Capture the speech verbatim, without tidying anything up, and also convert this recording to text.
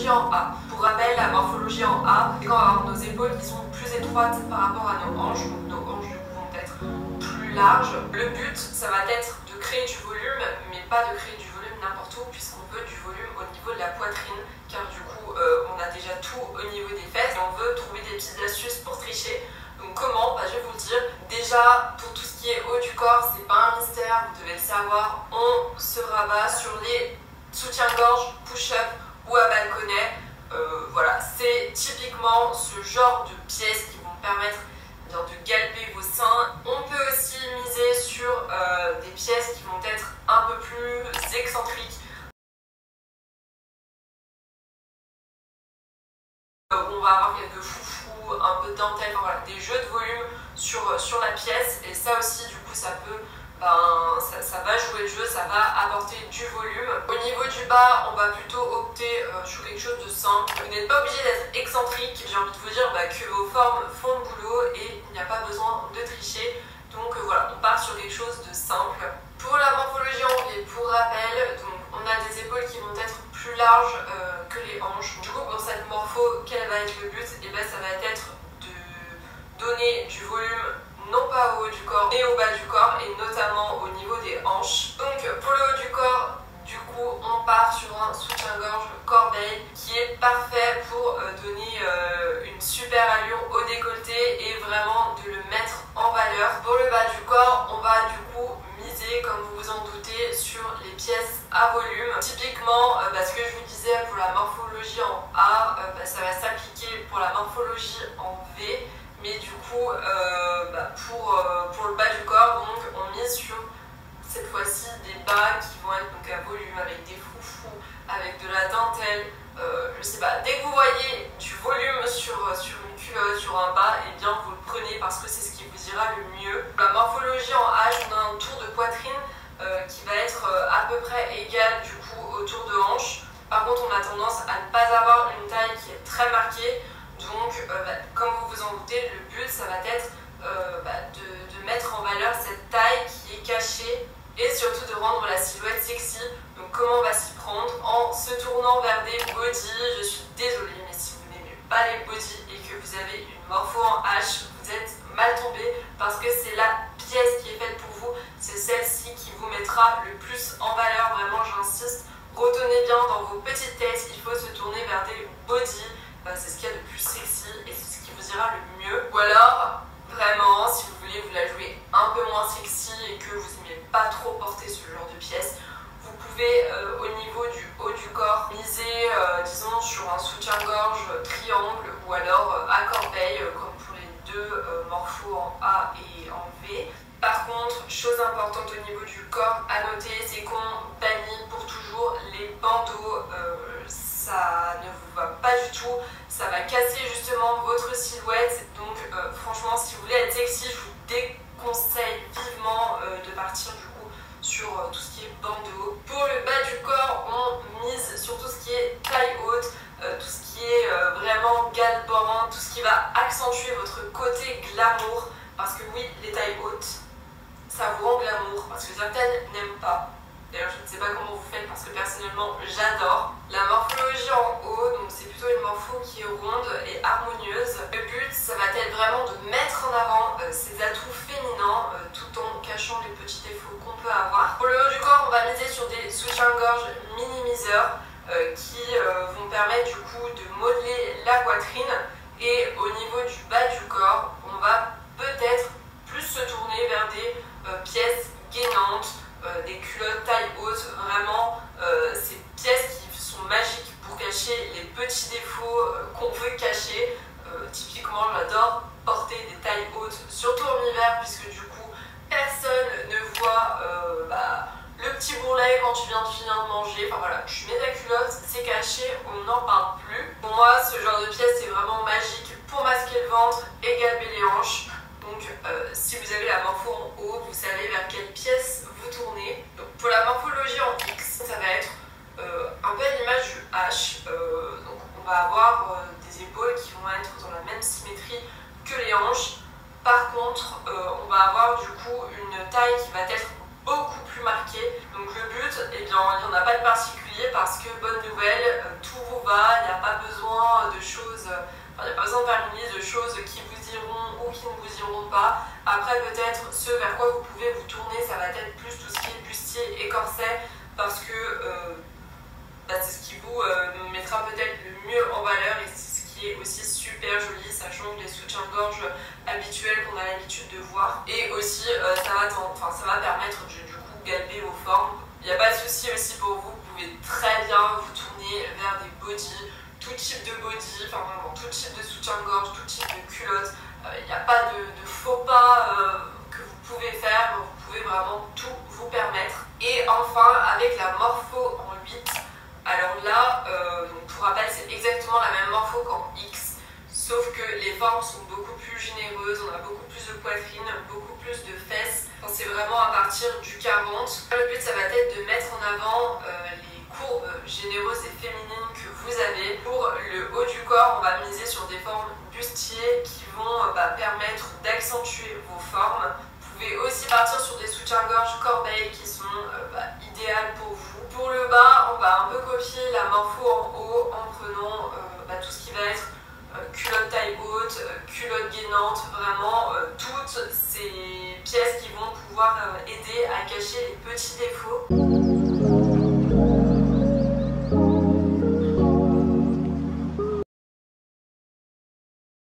morphologie en A. Pour rappel, la morphologie en A, c'est quand on va avoir nos épaules qui sont plus étroites par rapport à nos hanches, donc nos hanches du coup vont être plus larges. Le but, ça va être de créer du volume, mais pas de créer du volume n'importe où, puisqu'on veut du volume au niveau de la poitrine, car du coup, euh, on a déjà tout au niveau des fesses, et on veut trouver des petites astuces pour tricher. Donc comment? Bah, je vais vous le dire. Déjà, pour tout ce qui est haut du corps, c'est pas un mystère, vous devez le savoir, on se rabat sur les soutiens-gorge, push-up ou à balconnet. Euh, voilà, c'est typiquement ce genre de pièces qui vont permettre eh bien, de galber vos seins. On peut aussi miser sur euh, des pièces qui vont être un peu plus excentriques. Euh, on va avoir quelques foufous, un peu de dentelle, enfin, voilà, des jeux de volume sur, sur la pièce. Et ça aussi, du coup, ça peut... Ben, ça, ça va jouer le jeu, ça va apporter du volume. Au niveau du bas, on va plutôt opter euh, sur quelque chose de simple. Vous n'êtes pas obligé d'être excentrique. J'ai envie de vous dire bah, que vos formes font le boulot et il n'y a pas besoin de tricher. Donc euh, voilà, on part sur quelque chose de simple. Pour la morphologie en V, pour rappel, donc, on a des épaules qui vont être plus larges euh, que les hanches. Du coup, pour cette morpho, quel va être le but? Et ben, ça va être de donner du volume non pas au haut du corps et au bas du corps, et notamment au niveau des hanches. Donc pour le haut du corps, du coup on part sur un soutien-gorge corbeille qui est parfait pour euh, donner euh, une super allure au décolleté et vraiment de le mettre en valeur. Pour le bas du corps, on va du coup miser, comme vous vous en doutez, sur les pièces à volume. Typiquement, euh, bah, ce que je vous disais pour la morphologie en A, euh, bah, ça va s'appliquer pour la morphologie en V. Mais du coup, euh, bah pour, euh, pour le bas du corps, donc, on mise sur cette fois-ci des bas qui vont être donc, à volume, avec des foufous, avec de la dentelle. Euh, je sais pas, dès que vous voyez du volume sur, sur une culotte, sur un bas, et eh bien vous le prenez parce que c'est ce qui vous ira le mieux. La morphologie en H, on a un tour de poitrine euh, qui va être euh, à peu près égal du coup au tour de hanche. Par contre, on a tendance à ne pas avoir une taille qui est très marquée. Donc, euh, bah, comme vous vous en doutez, le but, ça va être euh, bah, de, de mettre en valeur cette taille qui est cachée et surtout de rendre la silhouette sexy. Donc, comment on va s'y prendre? En se tournant vers des bodys. Je suis désolée, mais si vous n'aimez pas les bodys et que vous avez une morpho en H, vous êtes mal tombé parce que c'est la pièce qui est faite pour vous. C'est celle-ci qui vous mettra le plus en valeur. Vraiment, j'insiste. Retenez bien dans vos petites têtes, il faut se tourner vers des bodys. C'est ce qu'il y a de plus sexy et c'est ce qui vous ira le mieux. Ou alors, vraiment, si vous voulez vous la jouer un peu moins sexy et que vous n'aimez pas trop porter ce genre de pièces, vous pouvez euh, au niveau du haut du corps miser, euh, disons, sur un soutien-gorge triangle ou alors euh, à corbeille, euh, comme pour les deux euh, morphos en A et en V. Par contre, chose importante au niveau du corps à noter, c'est qu'on bannit pour toujours les bandeaux. Euh, ça ne vous va pas du tout, ça va casser justement votre silhouette. Donc euh, franchement, si vous voulez être sexy, je vous déconseille vivement euh, de partir du coup sur euh, tout ce qui est bandeau. Pour le bas du corps, on mise sur tout ce qui est taille haute, euh, tout ce qui est euh, vraiment galbant, tout ce qui va accentuer votre côté glamour. Parce que oui, les tailles hautes, ça vous rend glamour, parce que certaines n'aiment pas. D'ailleurs, je ne sais pas comment vous faites parce que personnellement, j'adore. La morphologie en haut, donc c'est plutôt une morpho qui est ronde et harmonieuse. Le but, ça va être vraiment de mettre en avant euh, ses atouts féminins euh, tout en cachant les petits défauts qu'on peut avoir. Pour le haut du corps, on va miser sur des soutiens-gorge minimiseurs euh, qui euh, vont permettre du coup de modeler la poitrine. Et au niveau du bas du corps, on va peut-être plus se tourner vers des euh, pièces gainantes, euh, des culottes taille haute, vraiment euh, ces pièces qui sont magiques pour cacher les petits défauts euh, qu'on veut cacher. Euh, typiquement, j'adore porter des tailles hautes, surtout en hiver, puisque du coup, personne ne voit euh, bah, le petit bourrelet quand tu viens de finir de manger. Enfin voilà, tu mets ta culotte, c'est caché, on n'en parle plus. Pour moi, ce genre de pièce, c'est vraiment magique pour masquer le ventre et galber les hanches. Donc euh, si vous avez la morpho en haut, vous savez vers quelle pièce vous tournez. Donc pour la morphologie en X, ça va être euh, un peu à l'image du H. Euh, donc on va avoir euh, des épaules qui vont être dans la même symétrie que les hanches. Par contre, euh, on va avoir du coup une taille qui va être beaucoup plus marquée. Donc le but, eh bien, il n'y en a pas de particulier parce que bonne nouvelle, euh, tout vous va, il n'y a parce que euh, bah, c'est ce qui vous euh, mettra peut-être le mieux en valeur et c'est ce qui est aussi super joli, ça change des soutiens-gorge habituels qu'on a l'habitude de voir. Et aussi euh, ça, va enfin, ça va permettre de du coup galber vos formes. Il n'y a pas de souci aussi pour vous, vous pouvez très bien vous tourner vers des bodys, tout type de body, enfin vraiment tout type de soutien-gorge, tout type de culotte. Il n'y a pas de, de faux pas euh, que vous pouvez faire, vous pouvez vraiment tout vous permettre. Et enfin avec la morpho en huit, alors là, euh, pour rappel, c'est exactement la même morpho qu'en X, sauf que les formes sont beaucoup plus généreuses, on a beaucoup plus de poitrine, beaucoup plus de fesses. Enfin, c'est vraiment à partir du quarante. Le but, ça va être de mettre en avant euh, les courbes généreuses et féminines que vous avez. Pour le haut du corps, on va miser sur des formes bustiers qui vont euh, bah, permettre d'accentuer vos formes. Vous pouvez aussi partir sur des soutiens-gorge corbeilles qui sont euh, bah, idéales pour vous. Pour le bas, on va un peu copier la morpho en haut en prenant euh, bah, tout ce qui va être euh, culotte taille haute, euh, culotte gainante, vraiment euh, toutes ces pièces qui vont pouvoir euh, aider à cacher les petits défauts.